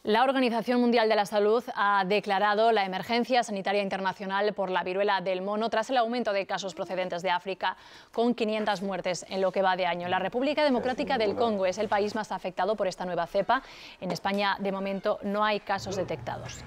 La Organización Mundial de la Salud ha declarado la emergencia sanitaria internacional por la viruela del mono tras el aumento de casos procedentes de África, con 500 muertes en lo que va de año. La República Democrática del Congo es el país más afectado por esta nueva cepa. En España, de momento, no hay casos detectados.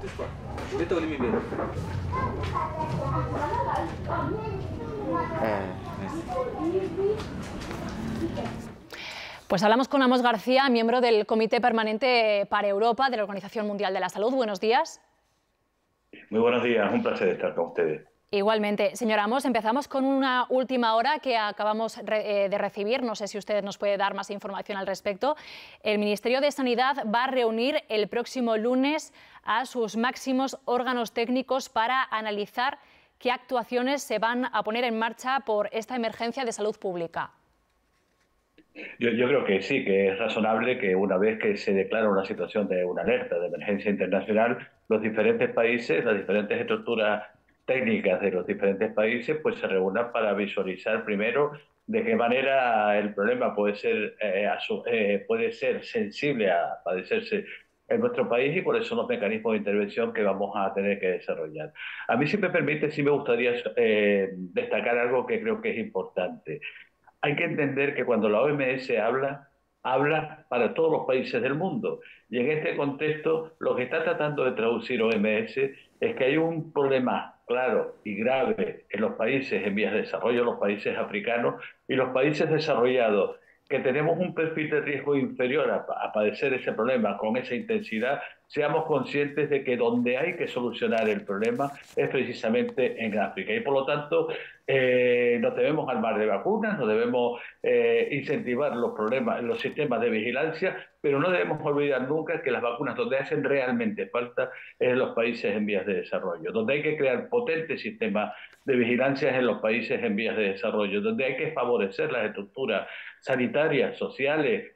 Pues hablamos con Amos García, miembro del Comité Permanente para Europa de la Organización Mundial de la Salud. Buenos días. Muy buenos días, un placer estar con ustedes. Igualmente. Señor Amos, empezamos con una última hora que acabamos de recibir. No sé si usted nos puede dar más información al respecto. El Ministerio de Sanidad va a reunir el próximo lunes a sus máximos órganos técnicos para analizar qué actuaciones se van a poner en marcha por esta emergencia de salud pública. Yo creo que sí, que es razonable que una vez que se declara una situación de una alerta de emergencia internacional, los diferentes países, las diferentes estructuras técnicas de los diferentes países, pues se reúnan para visualizar primero de qué manera el problema puede ser sensible a padecerse en nuestro país y cuáles son los mecanismos de intervención que vamos a tener que desarrollar. A mí, si me permite, sí me gustaría destacar algo que creo que es importante. Hay que entender que cuando la OMS habla para todos los países del mundo. Y en este contexto, lo que está tratando de traducir OMS es que hay un problema claro y grave en los países en vías de desarrollo, los países africanos y los países desarrollados, que tenemos un perfil de riesgo inferior a padecer ese problema con esa intensidad, seamos conscientes de que donde hay que solucionar el problema es precisamente en África. Y por lo tanto, nos debemos armar de vacunas, nos debemos incentivar los sistemas de vigilancia, pero no debemos olvidar nunca que las vacunas donde hacen realmente falta es en los países en vías de desarrollo, donde hay que crear potentes sistemas de vigilancia es en los países en vías de desarrollo, donde hay que favorecer las estructuras sanitarias, sociales,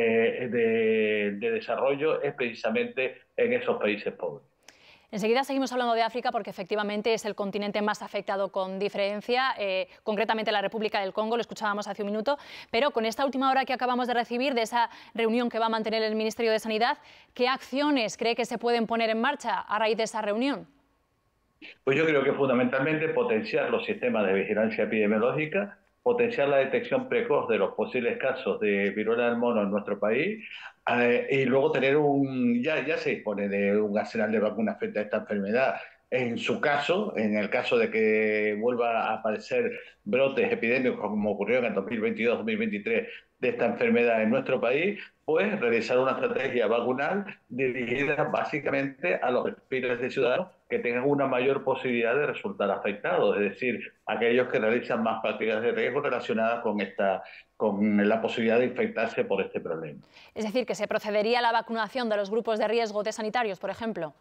de desarrollo, es precisamente en esos países pobres. Enseguida seguimos hablando de África porque efectivamente es el continente más afectado con diferencia, concretamente la República del Congo, lo escuchábamos hace un minuto, pero con esta última hora que acabamos de recibir de esa reunión que va a mantener el Ministerio de Sanidad, ¿qué acciones cree que se pueden poner en marcha a raíz de esa reunión? Pues yo creo que fundamentalmente potenciar los sistemas de vigilancia epidemiológica, potenciar la detección precoz de los posibles casos de viruela del mono en nuestro país y luego tener ya se dispone de un arsenal de vacunas frente a esta enfermedad. En su caso, en el caso de que vuelva a aparecer brotes epidémicos como ocurrió en el 2022-2023 de esta enfermedad en nuestro país, pues realizar una estrategia vacunal dirigida básicamente a los perfiles de ciudadanos que tengan una mayor posibilidad de resultar afectados, es decir, aquellos que realizan más prácticas de riesgo relacionadas con la posibilidad de infectarse por este problema. Es decir, que se procedería a la vacunación de los grupos de riesgo de sanitarios, por ejemplo.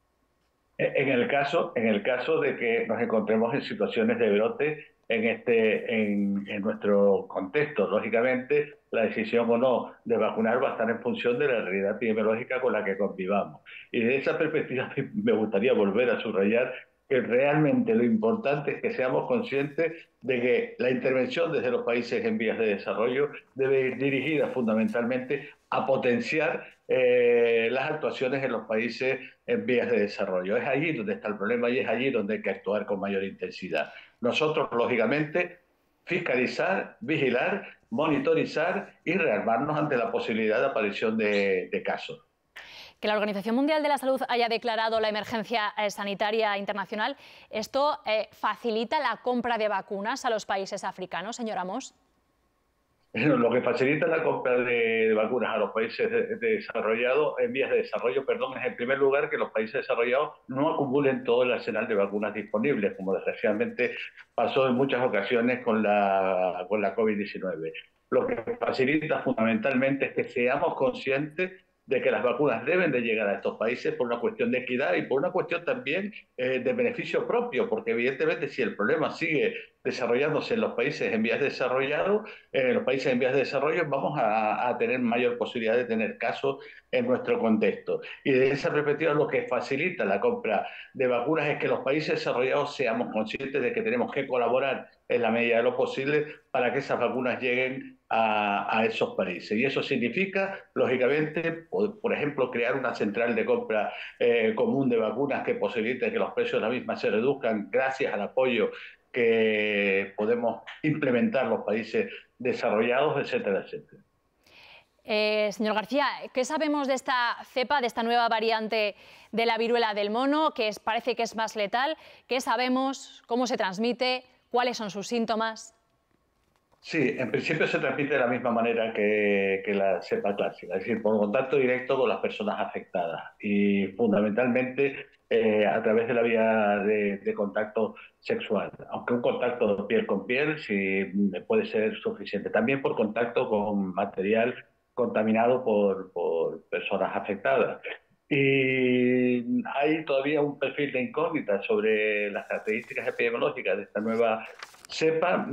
En el caso de que nos encontremos en situaciones de brote en nuestro contexto, lógicamente, la decisión o no de vacunar va a estar en función de la realidad epidemiológica con la que convivamos. Y de esa perspectiva me gustaría volver a subrayar que realmente lo importante es que seamos conscientes de que la intervención desde los países en vías de desarrollo debe ir dirigida fundamentalmente a potenciar las actuaciones en los países en vías de desarrollo. Es allí donde está el problema y es allí donde hay que actuar con mayor intensidad. Nosotros, lógicamente, fiscalizar, vigilar, monitorizar y rearmarnos ante la posibilidad de aparición de casos. Que la Organización Mundial de la Salud haya declarado la emergencia sanitaria internacional, ¿esto facilita la compra de vacunas a los países africanos, señor Amos? Lo que facilita la compra de vacunas a los países desarrollados, en vías de desarrollo, perdón, es en primer lugar que los países desarrollados no acumulen todo el arsenal de vacunas disponibles, como desgraciadamente pasó en muchas ocasiones con la COVID-19. Lo que facilita fundamentalmente es que seamos conscientes de que las vacunas deben de llegar a estos países por una cuestión de equidad y por una cuestión también de beneficio propio, porque evidentemente si el problema sigue desarrollándose en los países en vías de desarrollo, en los países en vías de desarrollo vamos a tener mayor posibilidad de tener casos en nuestro contexto. Y de esa perspectiva lo que facilita la compra de vacunas es que los países desarrollados seamos conscientes de que tenemos que colaborar en la medida de lo posible para que esas vacunas lleguen a esos países. Y eso significa, lógicamente, por ejemplo, crear una central de compra común de vacunas que posibilite que los precios de la misma se reduzcan gracias al apoyo que podemos implementar los países desarrollados, etcétera, etcétera. Señor García, ¿qué sabemos de esta cepa, de esta nueva variante de la viruela del mono, que parece que es más letal? ¿Qué sabemos? ¿Cómo se transmite? ¿Cuáles son sus síntomas? Sí, en principio se transmite de la misma manera que la cepa clásica, es decir, por contacto directo con las personas afectadas y fundamentalmente a través de la vía de contacto sexual, aunque un contacto piel con piel sí puede ser suficiente. También por contacto con material contaminado por personas afectadas. Y hay todavía un perfil de incógnita sobre las características epidemiológicas de esta nueva cepa.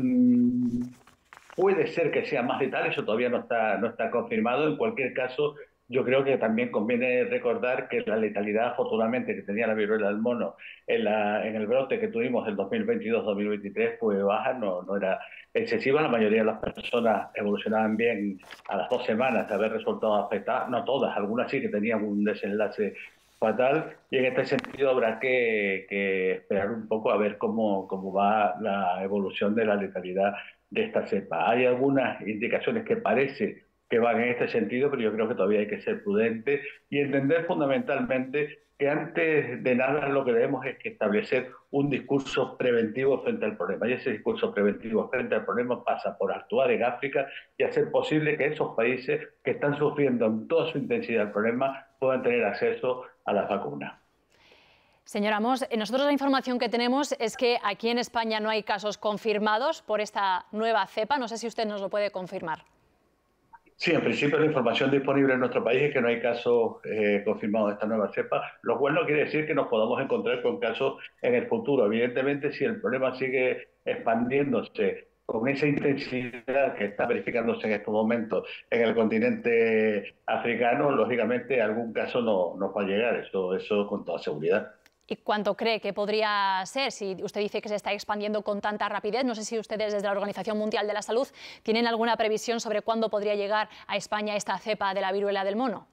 Puede ser que sea más letal, eso todavía no está confirmado. En cualquier caso, yo creo que también conviene recordar que la letalidad, afortunadamente, que tenía la viruela del mono en el brote que tuvimos en 2022-2023 fue baja, no era excesiva. La mayoría de las personas evolucionaban bien a las 2 semanas de haber resultado afectadas, no todas, algunas sí que tenían un desenlace fatal, y en este sentido habrá que esperar un poco a ver cómo va la evolución de la letalidad de esta cepa. Hay algunas indicaciones que parece que van en este sentido, pero yo creo que todavía hay que ser prudente y entender fundamentalmente que antes de nada lo que debemos es que establecer un discurso preventivo frente al problema. Y ese discurso preventivo frente al problema pasa por actuar en África y hacer posible que esos países que están sufriendo en toda su intensidad el problema puedan tener acceso a las vacunas. Señor Amos, nosotros la información que tenemos es que aquí en España no hay casos confirmados por esta nueva cepa. No sé si usted nos lo puede confirmar. Sí, en principio la información disponible en nuestro país es que no hay casos confirmados de esta nueva cepa, lo cual no quiere decir que nos podamos encontrar con casos en el futuro. Evidentemente, si el problema sigue expandiéndose con esa intensidad que está verificándose en estos momentos en el continente africano, lógicamente algún caso nos va a llegar, eso con toda seguridad. ¿Y cuánto cree que podría ser? Si usted dice que se está expandiendo con tanta rapidez, no sé si ustedes desde la Organización Mundial de la Salud tienen alguna previsión sobre cuándo podría llegar a España esta cepa de la viruela del mono.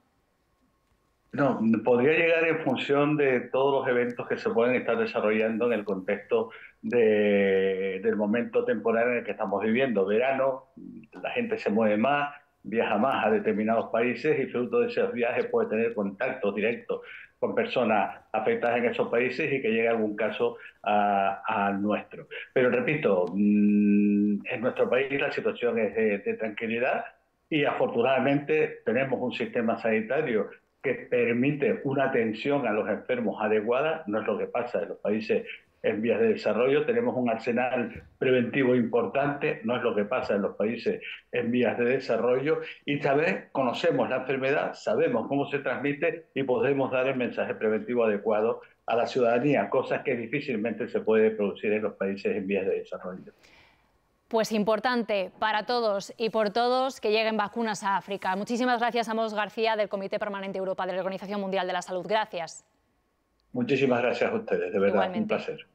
No, podría llegar en función de todos los eventos que se pueden estar desarrollando en el contexto del momento temporal en el que estamos viviendo. Verano, la gente se mueve más, viaja más a determinados países y fruto de esos viajes puede tener contacto directo con personas afectadas en esos países y que llegue algún caso al nuestro. Pero repito, en nuestro país la situación es de tranquilidad y afortunadamente tenemos un sistema sanitario que permite una atención a los enfermos adecuada. No es lo que pasa en los países en vías de desarrollo. Tenemos un arsenal preventivo importante, no es lo que pasa en los países en vías de desarrollo, y también conocemos la enfermedad, sabemos cómo se transmite y podemos dar el mensaje preventivo adecuado a la ciudadanía, cosas que difícilmente se puede producir en los países en vías de desarrollo. Pues importante para todos y por todos que lleguen vacunas a África. Muchísimas gracias a Amos García del Comité Permanente Europa de la Organización Mundial de la Salud. Gracias. Muchísimas gracias a ustedes, de verdad, Igualmente. un placer.